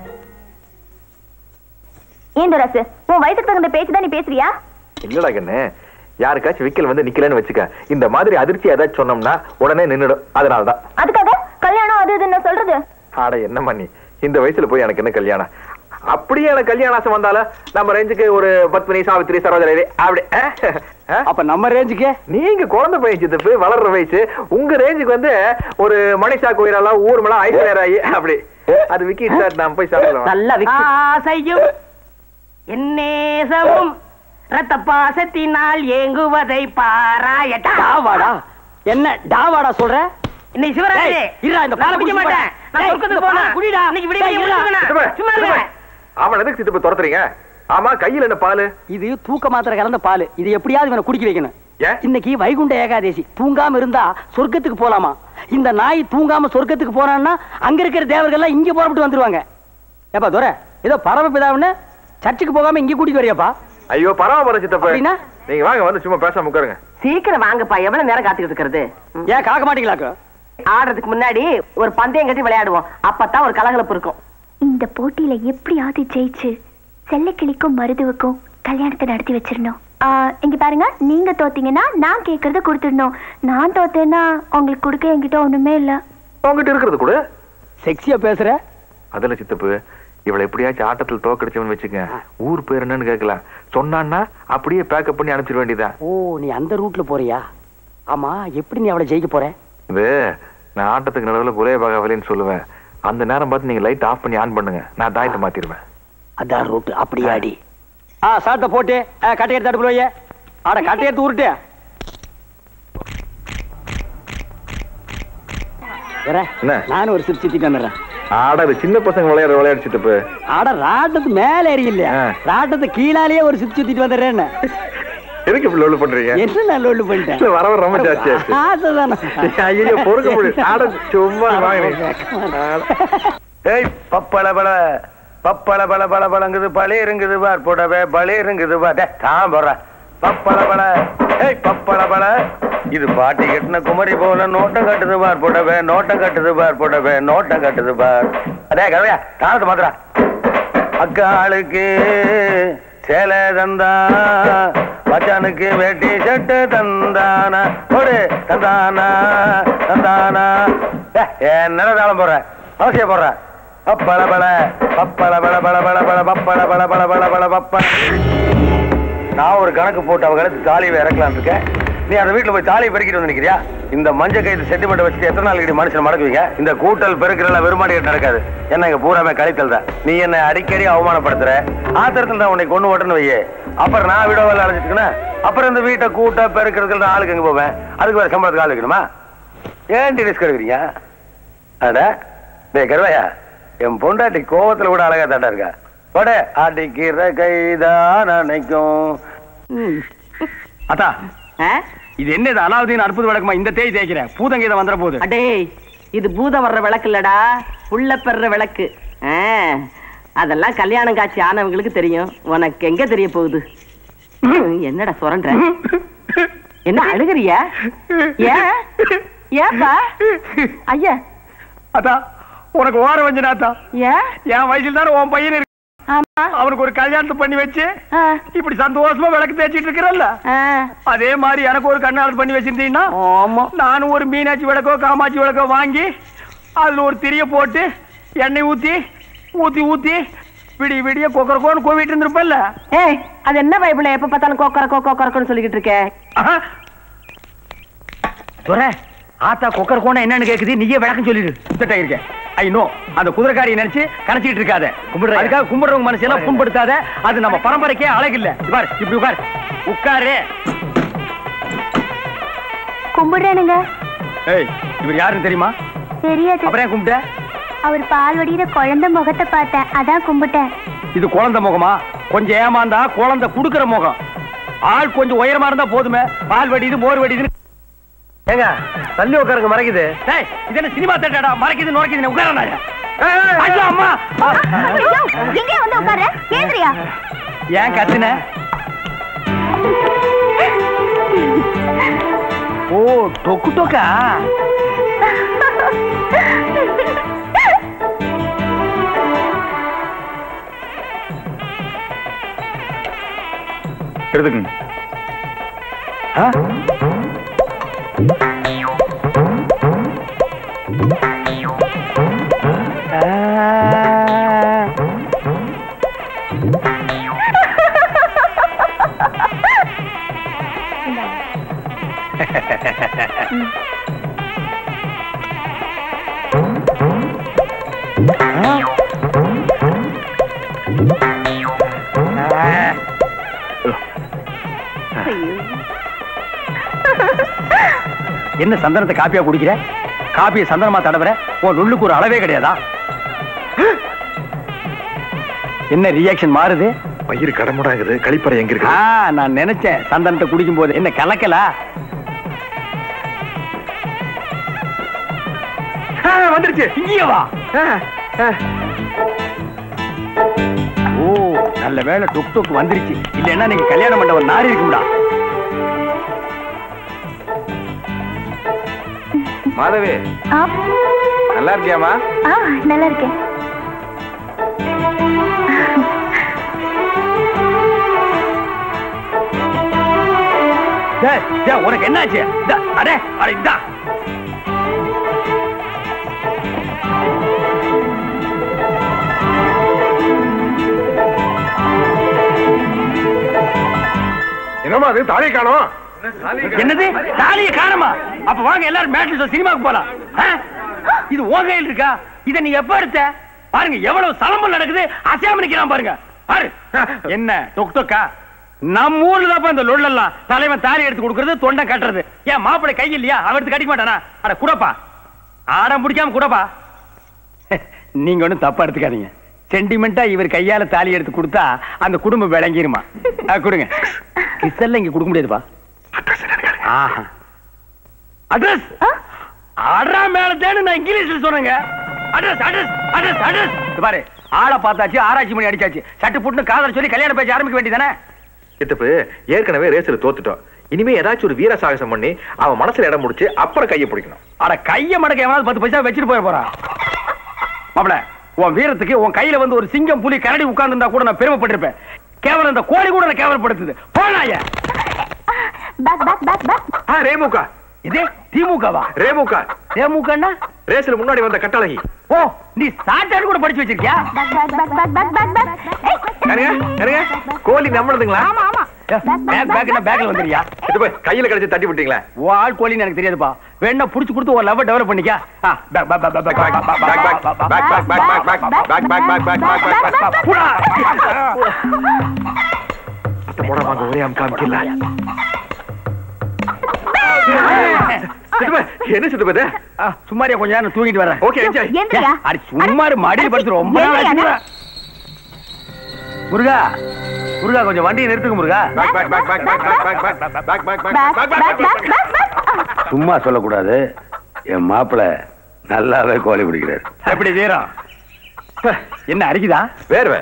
ஏன் ராசு, உன் வயசுக்கு தகுந்த பேச்சுதான் நீ பேசுறியா? இல்லடா கண்ணு, யாருக்காச்சும் விக்கல் வந்து நிக்கலன்னு வச்சுக்க, இந்த மாதிரி அதிர்ச்சி ஏதாச்சும் சொன்னோம்னா உடனே நின்னுடும். அதனாலதான். அதுக்காக கல்யாணம் அது இதுன்னு சொல்றது? ஆட என்ன பண்ணி, இந்த வயசுல போய் எனக்கு என்ன கல்யாணம்? அப்படியே எனக்கு கல்யாண ஆசை வந்தாலும் நம்ம ரேஞ்சுக்கு ஒரு பத்மினி, சாவித்திரி, சரோஜரேவி அப்படி. அப்ப நம்ம ரேஞ்சுக்கு நீங்க குழந்தை பையன் சித்தப்பு, வளர்ற வயசு. உங்க ரேஞ்சுக்கு வந்து ஒரு மணிஷா கோயிலெல்லாம் ஊர்மலாம் ஐஸ்வர்யாராயி அப்படி. அது விக்கி நான் போய் சாப்பிடலாம். நல்லா விக்கி. என்னேசமும் ரத்த பாசத்தினால் ஏங்குவதை பாராயட்டா. டாவாடா என்ன டாவாடா சொல்ற? இன்னைக்கு சிவராத்திரி. இருடா, இந்த பாலை குடிக்க மாட்டேன். நான் சொர்க்கத்துக்கு போறேன். குடிடா. இன்னைக்கு விடிய விடிய சும்மா இருங்க. அவன் எதுக்கு சித்தப்பு துரத்துறீங்க? ஆமா, கையில என்ன பால்? இது தூக்க மாத்திரை கலந்த பால். இது எப்படியாவது இவனை குடிக்க வைக்கணும். இன்னைக்கு வைகுண்ட ஏகாதேசி. தூங்காம இருந்தா சொர்க்கத்துக்கு போலாமா? இந்த நாய் தூங்காம சொர்க்கத்துக்கு போறான்னா அங்க இருக்கிற தேவர்கள் எல்லாம் இங்க புறப்பட்டு வந்துருவாங்க. ஏப்பா துரை, ஏதோ பரமபிதாவுன்னு சர்ச்சுக்கு போகாம இங்க கூட்டிட்டு வரியாப்பா? ஐயோ பரவாயில்ல சித்தப்பா, நீங்க வாங்க வந்து சும்மா பேசாம உட்காருங்க. சீக்கிரம் வாங்கப்பா, எவ்வளவு நேரம் காத்துக்கிட்டு இருக்கிறது? ஏன் காக்க மாட்டீங்களாக்கு? ஆடுறதுக்கு முன்னாடி ஒரு பந்தயம் கட்டி விளையாடுவோம், அப்பதான் ஒரு கலகலப்பு இருக்கும். இந்த போட்டியில எப்படியாவது ஜெயிச்சு செல்லக்கிளிக்கும் மருதுவுக்கும் கல்யாணத்தை நடத்தி வச்சிடணும். இங்க பாருங்க, நீங்க தோத்தீங்கன்னா நான் கேக்குறத கொடுத்துடணும். நான் தோத்தேன்னா உங்களுக்கு கொடுக்க என்கிட்ட ஒண்ணுமே இல்ல. உங்ககிட்ட இருக்கிறது கூட செக்ஸியா பேசுற. அதுல சித்தப்பு, இவளை எப்படியாச்சும் ஆட்டத்தில் தோக்கடிச்சவன் வச்சுக்க, ஊர் பேர் என்னன்னு கேட்கலாம். சொன்னான்னா அப்படியே பேக்கப் பண்ணி அனுப்பிச்சிட வேண்டியதான். ஓ, நீ அந்த ரூட்ல போறியா? ஆமா, எப்படி நீ அவளை ஜெயிக்க போற? இது நான் ஆட்டத்துக்கு நடுவில் குலைய பாகவலின்னு சொல்லுவேன். அந்த நேரம் பார்த்து நீங்க லைட் ஆஃப் பண்ணி ஆன் பண்ணுங்க, நான் தாயத்தை மாத்திடுவேன். அதான் ரூட். அப்படியே அடி. ஆ, சாட்டை போட்டு கட்டை எடுத்து அடுப்புல வைய. ஆட கட்டை எடுத்து உருட்டு. நானும் ஒரு சிப் சித்திட்டு வந்துடுறேன். ஆட சின்ன பசங்க விளையாடுற விளையாடு சித்தப்பு. ஆட ராட்டத்து மேல ஏறி இல்லையா, ராட்டத்து கீழாலேயே ஒரு சிப் சுத்திட்டு வந்துடுறேன். எதுக்கு இப்படி லோல் பண்றீங்க? என்ன நான் லோல் பண்ணிட்டேன்? வர வர ரொம்ப ஜாஸ்தியாச்சு. அதுதானே. ஐயோ பொறுக்க முடியும். ஆட சும்மா வாங்குறீங்க. ஏய் பப்பள பல பப்பள பல பல பழங்குது பழி இருங்குது பார் போடவே பழி இருங்குது பார். தான் போடுற பப்பள பல. ஏய் பப்பள பல. இது பாட்டி கட்டின குமரி போல நோட்டம் கட்டுது பார் போடவே நோட்டம் கட்டுது பார் போடவே நோட்டம் கட்டுது பார். அதே கதையா தாளத்தை மாத்திரா. அக்காளுக்கு சேலை தந்தா, மச்சானுக்கு வேட்டி சட்டு தந்தானா, ஒரு தந்தானா தந்தானா. என்ன தாளம் போடுற, அவசியம் போடுற. பப்பள பல பப்பள பல பல பல பல பப்பள பல பல பல பல பப்ப. நான் ஒரு கணக்கு போட்டு அவங்க கழுத்து தாலியை இறக்கலாம் இருக்கேன். நீ அந்த வீட்டுல போய் தாலியை பெருக்கிட்டு வந்து நிக்கிறியா? இந்த மஞ்ச கைது சென்டிமெண்ட் வச்சுட்டு எத்தனை நாளைக்கு மனுஷன் மடக்குவீங்க? இந்த கூட்டல் பெருக்கிறல வெறுமாடிட்டு நடக்காது. என்ன இங்க பூராமே கழித்தல் தான். நீ என்ன அடிக்கடி அவமானப்படுத்துற. ஆத்திரத்தில் தான் உன்னை கொண்டு ஓட்டன்னு வையே. அப்புறம் நான் விட வேலை அழைச்சிட்டுக்கணும். அப்புறம் இந்த வீட்டை கூட்ட பெருக்கிறதுக்கு நான் ஆளுக்கு எங்க போவேன்? அதுக்கு வேற சம்பளத்துக்கு ஆள் வைக்கணுமா? ஏன்டி ரிஸ்க் எடுக்கிறீங்க? அட டே கருவாயா, என் பொண்டாட்டி கோவத்துல கூட அழகா தாண்டா இருக்கா. பட அடிக்கிற கைதான் நினைக்கும். அத்தா, இது என்ன அலாவுதீன் அற்புத விளக்குமா? இந்த தேய் தேய்க்கிறேன், பூதங்கீதம் வந்துற போது. அடே, இது பூதம் வர்ற விளக்கு இல்லடா, உள்ள பெற விளக்கு. அதெல்லாம் கல்யாணம் காட்சி ஆனவங்களுக்கு தெரியும், உனக்கு எங்க தெரிய போகுது? என்னடா சுரண்ட? என்ன அழுகிறியா? ஏன் ஏப்பா? ஐயா அத்தா, உனக்கு ஓர வஞ்சனாத்தா. ஏன் என் வயசுல தானே உன் பையன் இருக்கு. அவனுக்கு ஒரு கல்யாணத்தை பண்ணி வச்சு இப்படி சந்தோஷமா விளக்கு தேய்ச்சிட்டு இருக்கிறல்ல, அதே மாதிரி எனக்கு ஒரு கண்ணாடி பண்ணி வச்சிருந்தீங்கன்னா நானும் ஒரு மீனாட்சி விளக்கோ காமாட்சி விளக்கோ வாங்கி அதுல ஒரு திரிய போட்டு எண்ணெய் ஊத்தி ஊத்தி ஊத்தி விடிய விடிய கொக்கரக்கோன்னு கோவிட்டு இருந்திருப்பல்ல. ஏய், அது என்ன பைபிள் எப்ப பார்த்தாலும் கொக்கரக்கோ கொக்கரக்கோன்னு சொல்லிக்கிட்டு இருக்கேன். துரை, ஆத்தா கொக்கரக்கோன்னா என்னன்னு கேக்குது, நீயே விளக்கம் சொல்லிடு. சுத்தட்டா இருக்க. ஐ நோ, அந்த குதிரைக்காரியை நினைச்சு கணச்சிட்டு இருக்காத. கும்பிடுற அதுக்காக கும்பிடுறவங்க மனசெல்லாம் புண்படுத்தாத. அது நம்ம பரம்பரைக்கே அழகில்ல. பாரு, இப்படி உட்கார் உட்காரு. கும்பிடுறேனுங்க. ஏய், இவர் யாருன்னு தெரியுமா? தெரியாது. அப்புறம் ஏன் கும்பிட்ட? அவர் பால் வடிகிற குழந்தை முகத்தை பார்த்தேன், அதான் கும்பிட்டேன். இது குழந்தை முகமா? கொஞ்சம் ஏமாந்தா குழந்தை குடுக்கிற முகம். ஆள் கொஞ்சம் உயரமா இருந்தா போதுமே, பால் வடிது மோர் வடிது. ஏங்க தள்ளி உட்காருங்க, மறைக்குது. டேய், இது என்ன சினிமா தேட்டரடா? மறைக்குது நோக்கிது உட்காரனாயா? ஐயோ அம்மா, எங்க வந்து உட்காரு? கேந்திரியா? ஏன் கத்துன? ஓ, டொக்கு டொக்கா. எடுத்துக்கங்க. என்ன சந்தனத்தை காப்பியா குடிக்கிற? காப்பியை சந்தனமா தடவுற? உன் நுள்ளுக்கு ஒரு அளவே கிடையாதா? என்ன ரியாக்ஷன் மாறுது? வயிறு கடமுடாங்குது. கழிப்பறை எங்க இருக்கு? நான் நினைச்சேன் சந்தனத்தை குடிக்கும் போது என்ன கலக்கலா? வந்துருச்சு. இங்கே வா. ஓ நல்ல வேளை டுக் டுக் வந்துருச்சு. இல்லன்னா நீங்க கல்யாண மண்டபம் நாரி இருக்கும்டா. மாதவி நல்லா இருக்கியாமா? நல்லா இருக்கேன். உனக்கு என்னாச்சு? அடே அடே இதா என்னமா அது தாலியை காணோம்? என்னது தாலியை காணுமா? அப்ப வாங்க எல்லாரும் மேட்ல சினிமாவுக்கு போலாம். இது உன் கையில் இருக்கா? இத நீ எப்ப எடுத்த? பாருங்க எவ்வளவு சலம்பல் நடக்குது. அசையாம நிக்கிறான் பாருங்க. பாரு என்ன டொக் டொக்கா? நம்ம ஊர்ல தான் இந்த லொல்லெல்லாம் தலைவன் தாலி எடுத்து கொடுக்கறது, தொண்டை கட்டுறது. ஏன் மாப்பிள்ளை கை இல்லையா? அவன் எடுத்து கட்டிக்க மாட்டானா? அட குடப்பா, ஆடம் பிடிக்காம குடப்பா. நீங்க ஒண்ணும் தப்பா எடுத்துக்காதீங்க. சென்டிமெண்டா இவர் கையால தாலி எடுத்து கொடுத்தா அந்த குடும்பம் விளங்கிருமா? கொடுங்க. கிசல்ல இங்க கொடுக்க முடியாதுப்பா. அட்ரஸ் அட்ரா மேல தேடு. நான் இங்கிலீஷ்ல சொன்னேங்க. Address address address address. பாரு ஆளை பார்த்தாச்சு, ஆராய்ச்சி பண்ணி அடிச்சாச்சு. சட்டு புட்டு காதல் சொல்லி கல்யாணம் பேச்சு ஆரம்பிக்க வேண்டியதானே? சித்தப்பு ஏற்கனவே ரேஸ்ல தோத்துட்டோம். இனிமே ஏதாச்சும் ஒரு வீர சாகசம் பண்ணி அவன் மனசுல இடம் முடிச்சு அப்புறம் கையை பிடிக்கணும். அட கைய மடக்க எவனாவது பத்து பைசா வச்சுட்டு போய் போறான். மாப்பிள உன் வீரத்துக்கு உன் கையில வந்து ஒரு சிங்கம் புலி கரடி உட்கார்ந்து இருந்தா கூட நான் பெருமைப்பட்டிருப்பேன். கேவலம் இந்த கோழி கூட நான் கேவலப்படுத்துது. போனாய பேக் பேக் பேக் பேக். ரேமுகா. இது திமுகவா? ரேமுகா. ரேமுகான்னா ரேஸ்ல முன்னாடி வந்த கட்டழகி. ஓ நீ சாட்டாடு கூட படிச்சு வச்சிருக்கியா? பேக் பேக் பேக் பேக் பேக் பேக் பேக். கரங்க கரங்க கோழி நம்மளதுங்களா? ஆமா ஆமா. பேக் பேக்னா பேக்ல வந்துறியா? இது போய் கையில கடிச்சு தட்டி விட்டீங்களா? ஓ ஆள் கோழின்னு எனக்கு தெரியாதுப்பா. வேணா புடிச்சு கொடுத்து ஒரு லவ் டெவலப் பண்ணிக்க. பேக் பேக் பேக் பேக் பேக் பேக் பேக் பேக் பேக் பேக் பேக் பேக் பேக் புடா. அத்த போடா வாங்க ஒரே அம் காமிக்கல. என்ன சித்தப்பது? சும்மாரியா கொஞ்ச நேரம் தூங்கிட்டு வரேன். Okay enjoy. ஏந்திரியா? அட சும்மாரு மடியில படுத்து ரொம்ப நாள் ஆச்சு. முருகா முருகா கொஞ்சம் வண்டியை நிறுத்துங்க முருகா. பேக் பேக் பேக் பேக் பேக் பேக் பேக் பேக் பேக் பேக் பேக் பேக். சும்மா சொல்லக்கூடாது. என் மாப்பிள்ள நல்லாவே கோழி பிடிக்கிறாரு. எப்படி வீரம்? என்ன அரிக்குதா? வேர்வை.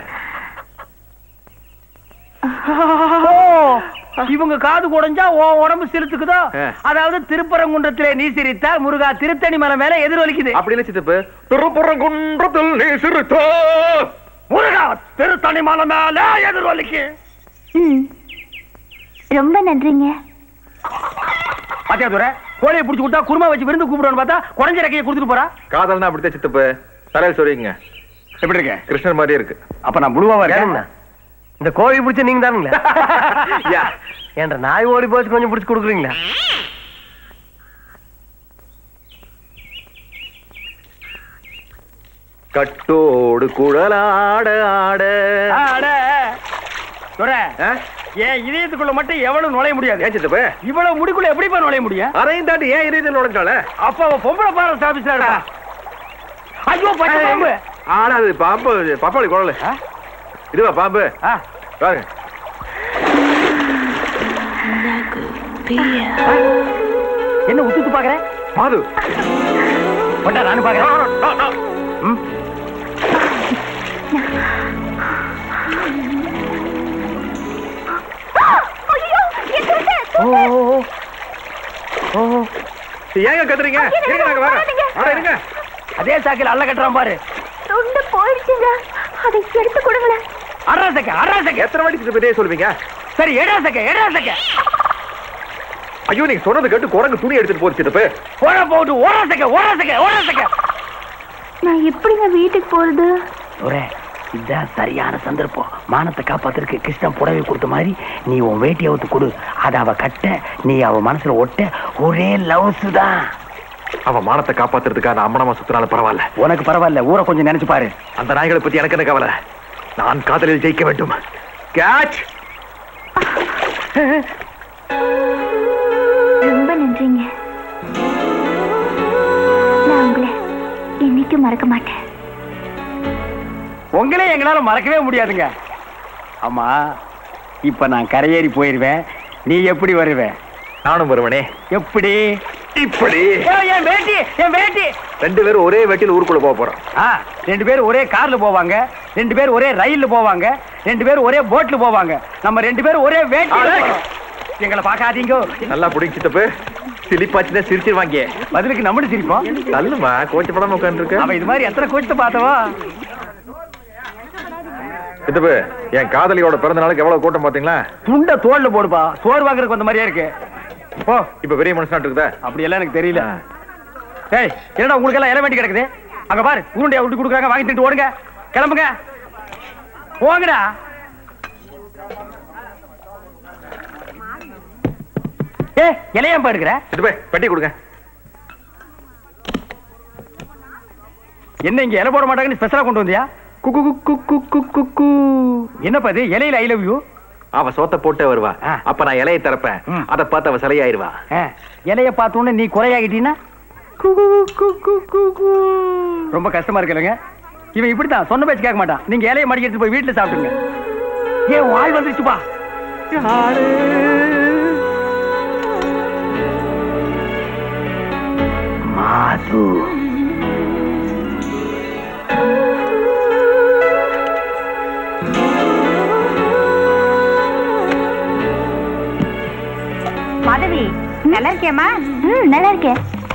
இவங்க காது குடைஞ்சா உடம்பு சிரித்துக்குதோ? அதாவது திருப்பரங்குன்றத்திலே நீ சிரித்தா முருகா திருத்தணி மலை மேல எதிரொலிக்குது. அப்படி இல்ல சித்தப்பு. திருப்பரங்குன்றத்தில் நீ சிரித்தா முருகா திருத்தணி மலை மேல எதிரொலிக்கு. ரொம்ப நன்றிங்க. பாத்தியா துரை, கோழியை புடிச்சு கொடுத்தா குருமா வச்சு விருந்து கூப்பிடுவான்னு பார்த்தா குறைஞ்ச ரெக்கையை கொடுத்துட்டு போறா. காதல்னா அப்படித்தான் சித்தப்பு. தலையில் சொல்லிங்க. எப்படி இருக்க? கிருஷ்ணர் மாதிரியே இருக்கு. அப்ப நான் முழுவா இருக்கேன். இந்த கோழி பிடிச்ச நீங்க தானுங்களா? என்ற நாய் ஓடி போச்சு கொஞ்சம் பிடிச்சு கொடுக்குறீங்களா? கட்டோடு குழலாட ஆட ஆட. துரை ஏன் இதயத்துக்குள்ள மட்டும் எவ்வளவு நுழைய முடியாது? ஏன் சித்தப்பு இவ்வளவு முடிக்குள்ள எப்படி நுழைய முடியும்? அதையும் தாண்டி ஏன் இதயத்தில் நுழைஞ்சால? அப்ப அவன் பொம்பளை பாரஸ் ஆபீஸ்ல இருக்கா? ஐயோ பச்சை பாம்பு. ஆனா அது பாம்பு பப்பாளி குழல். இதுவா பாம்பு? பாருங்க. என்ன உத்து பாக்குற? மாது பட்டா நானும் பாக்குறேன். ஏங்க கத்துறீங்க? இருங்க நாங்க வரோம். அட இருங்க. அதே சாக்கில அல்ல கட்டறான் பாரு. துண்டு போயிடுச்சுங்க. அதை எடுத்து கொடுங்களே. அராசக்க அராசக்க. எத்தனை வாட்டி சித்தப்பே சொல்வீங்க? சரி எடாசக்க எடாசக்க. ஐயோ நீங்க சொன்னது கேட்டு குரங்கு துணி எடுத்துட்டு போச்சு சித்தப்பே. ஓட போடு ஓடாசக்க ஓடாசக்க ஓடாசக்க. நான் எப்படிங்க வீட்டுக்கு போறது? ஒரே இதான் சரியான சந்தர்ப்பம். மானத்தை காப்பாத்துறதுக்கு கிருஷ்ணன் புடவை கொடுத்த மாதிரி நீ உன் வேட்டி அவுத்து கொடு. அதை அவ கட்ட, நீ அவ மனசுல ஒட்ட. ஒரே லவ்ஸ் தான். அவன் மானத்தை காப்பாத்துறதுக்காக அம்மனமா சுத்தினாலும் பரவாயில்ல. உனக்கு பரவாயில்ல, ஊரை கொஞ்சம் நினைச்சு பாரு. அந்த நாய்களை பத்தி எனக்கு என்ன கவலை? நான் காதலில் ஜெயிக்க வேண்டும். கேட்ச். ரொம்ப நன்றிங்க. நான் உங்களை என்னைக்கும் மறக்க மாட்டேன். உங்களே எங்களால மறக்கவே முடியாதுங்க. ஆமா, இப்ப நான் கரையேறி போயிருவேன், நீ எப்படி வருவேன்? நானும் வருவனே. எப்படி? இப்படி. என் வேட்டி, என் வேட்டி. ரெண்டு பேரும் ஒரே வேட்டியில் ஊருக்குள்ள போக போறோம். ரெண்டு பேரும் ஒரே கார்ல போவாங்க, ரெண்டு பேரும் ஒரே ரயில்ல போவாங்க, ரெண்டு பேரும் ஒரே போட்ல போவாங்க, நம்ம ரெண்டு பேரும் ஒரே வேட்டி. எங்களை பாக்காதீங்க. நல்லா பிடிச்சிட்டப்பு. சிரிப்பாச்சுன்னா சிரிச்சிருவாங்க. பதிலுக்கு நம்மளும் சிரிப்போம். நல்லுமா கோச்ச படம் உட்காந்து இருக்கு. அவன் இது மாதிரி எத்தனை கோச்சத்தை பார்த்தவா? சித்தப்பு, என் காதலியோட பிறந்த நாளுக்கு எவ்வளவு கூட்டம் பாத்தீங்களா? துண்ட தோல்ல போடுப்பா, சோறு வாங்குறதுக்கு வந்த மாதிரியே இருக்கு. ஓ, இப்ப பெரிய மனுஷனாட்டு இருக்குதா? அப்படி எல்லாம் எனக்கு தெரியல. ஏய், என்னடா உங்களுக்கு எல்லாம் இலை வேண்டி கிடக்குது? அங்க பாரு, உருண்டையா விட்டு கொடுக்குறாங்க, வாங்கி திட்டு ஓடுங்க, கிளம்புங்க, போங்கடா. ஏ, இலையம் போயிருக்கிற? சித்தப்பு, பெட்டி கொடுங்க. என்ன இங்க இலை போட மாட்டாங்கன்னு ஸ்பெஷலா கொண்டு வந்தியா? குக்கு குக்கு குக்கு குக்கு. என்னப்பா இது, இலையில ஐ லவ் யூ? அவ சோத்த போட்டே வருவா, அப்ப நான் இலையை திறப்பேன், அதை பார்த்து அவ சிலையாயிருவா. இலைய பார்த்தோன்னு நீ குறையாகிட்டீன்னா ரொம்ப கஷ்டமா இருக்குல்லங்க. இவன் இப்படித்தான், சொன்ன பேச்சு கேட்க மாட்டான். நீங்க இலையை மடிக்க எடுத்து போய் வீட்டுல சாப்பிடுங்க. ஏன் வாய் வந்துருச்சுப்பா? மாது. மாதவி, நல்லா இருக்கியம்மா? ம், நல்லா இருக்கேன்.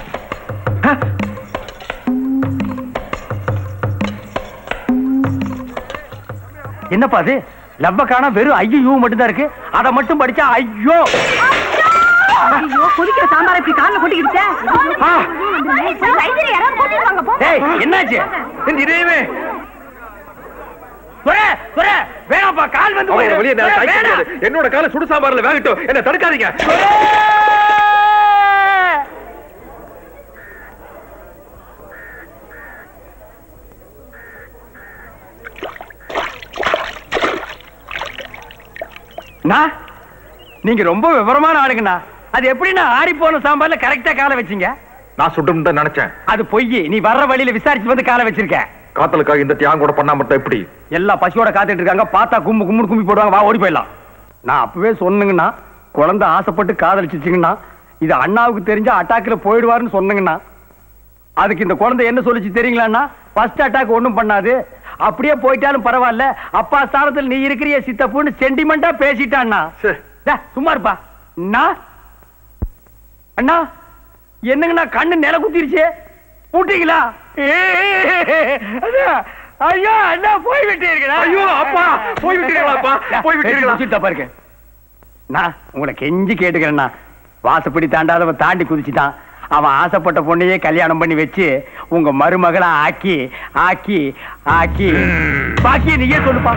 என்னப்பா அது, லவ்வ காணா வெறும் ஐயோ மட்டும் தான் இருக்கு. அதை மட்டும் படிச்சா ஐயோ. ஐயோ, கொதிக்கிற சாம்பார் இப்படி கால்ல கொட்டிக்கிடுச்சே. யாராவது கூட்டிட்டு வாங்க போ. டேய், என்னாச்சு? இதேவே வேணாப்பா, கால் வந்து என்னோட கால சுடு சாம்பார்ல வேகட்டும், என்ன தடுக்காதீங்க. நீங்க ரொம்ப விவரமான ஆளுங்கண்ணா. அது எப்படின்னா ஆறி போன சாம்பார்ல கரெக்டா காலை வச்சீங்க? நான் சுட்டு நினைச்சேன். அது பொய். நீ வர்ற வழியில விசாரிச்சு வந்து காலை வச்சிருக்க. காத்தலுக்காக இந்த தியாகம் கூட பண்ணா மட்டும் எப்படி? எல்லா பசியோட காத்துட்டு இருக்காங்க, பார்த்தா கும்பு கும்பு கும்பி போடுவாங்க, வா ஓடி போயிடலாம். நான் அப்பவே சொன்னுங்கண்ணா, குழந்தை ஆசைப்பட்டு காதலிச்சிச்சிங்கன்னா இது அண்ணாவுக்கு தெரிஞ்சா அட்டாக்ல போயிடுவாருன்னு சொன்னுங்கண்ணா. அதுக்கு இந்த குழந்தை என்ன சொல்லிச்சு தெரியுங்களாண்ணா? ஃபர்ஸ்ட் அட்டாக் ஒண்ணும் பண்ணாது, அப்படியே போயிட்டாலும் பரவாயில்ல, அப்பா ஸ்தானத்தில் நீ இருக்கிறிய சித்தப்புன்னு சென்டிமெண்டா பேசிட்டான்னா. சும்மா இருப்பா. அண்ணா என்னங்கண்ணா, கண்ணு நில குத்திருச்சு, பூட்டிங்களா? ஐயோ அண்ணா, போய் விட்டீர்களா? ஐயோ அப்பா, போய் விட்டீர்களாப்பா, போய் விட்டீர்களா? தப்பா இருக்கு. நான் உங்களை கெஞ்சி கேட்டுக்கிறேன்னா, வாசப்படி தாண்டாதவன் தாண்டி குதிச்சுட்டான். அவன் ஆசைப்பட்ட பொண்ணையே கல்யாணம் பண்ணி வச்சு உங்க மருமகளை ஆக்கி ஆக்கி ஆக்கி பாக்கி நீயே சொல்லுப்பா.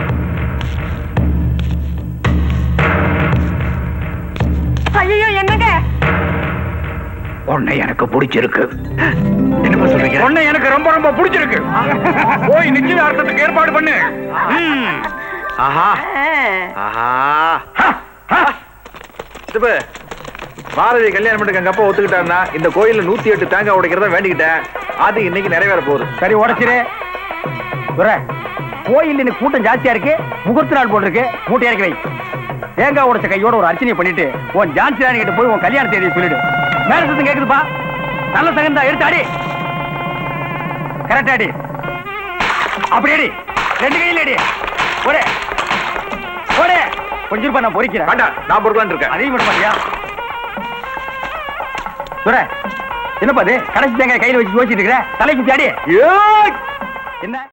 ஐயோ, என்னங்க? உன்னை எனக்கு பிடிச்சிருக்கு. என்ன சொல்றீங்க? உன்னை எனக்கு ரொம்ப ரொம்ப பிடிச்சிருக்கு. போய் நிச்சயதார்த்தத்துக்கு ஏற்பாடு பண்ணு. ஆஹா ஆஹா. பாரதி கல்யாணம் பண்ணிட்டு எங்க அப்பா ஒத்துக்கிட்டாருன்னா இந்த கோயில்ல நூத்தி எட்டு தேங்காய் உடைக்கிறத வேண்டிக்கிட்டேன். அது இன்னைக்கு நிறைவேற போகுது. சரி, உடைச்சிரு. கோயில் இன்னைக்கு கூட்டம் ஜாஸ்தியா இருக்கு, முகூர்த்த நாள் போட்டிருக்கு, மூட்டை இறக்கி வை. தேங்காய் உடைச்ச கையோட ஒரு அர்ச்சனையை பண்ணிட்டு உன் ஜான்சி ராணி கிட்ட போய் உன் கல்யாண தேதியை சொல்லிடு. மேல சத்தம் கேக்குதுப்பா, நல்ல சகந்தா, எடுத்து அடி, கரெக்ட் அடி, அப்படி அடி, ரெண்டு கையில் அடி, ஒரே ஒரே கொஞ்சம் ரூபாய் நான் பொறிக்கிறேன். நான் பொறுக்கலான்னு இருக்கேன். அதையும் விட மாட்டியா? என்னப்பா அது, கடைசி தேங்காய் கையில் வச்சு யோசிச்சுட்டு இருக்கிற, தலை குத்தி அடி. என்ன